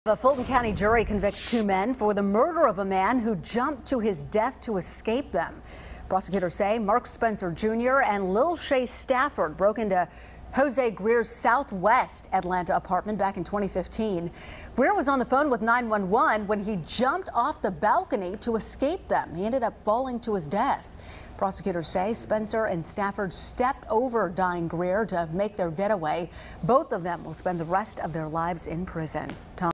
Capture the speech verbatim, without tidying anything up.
A Fulton County jury convicts two men for the murder of a man who jumped to his death to escape them. Prosecutors say Mark Spencer Junior and Lil Shay Stafford broke into Jose Greer's Southwest Atlanta apartment back in twenty fifteen. Greer was on the phone with nine one one when he jumped off the balcony to escape them. He ended up falling to his death. Prosecutors say Spencer and Stafford stepped over dying Greer to make their getaway. Both of them will spend the rest of their lives in prison. Tom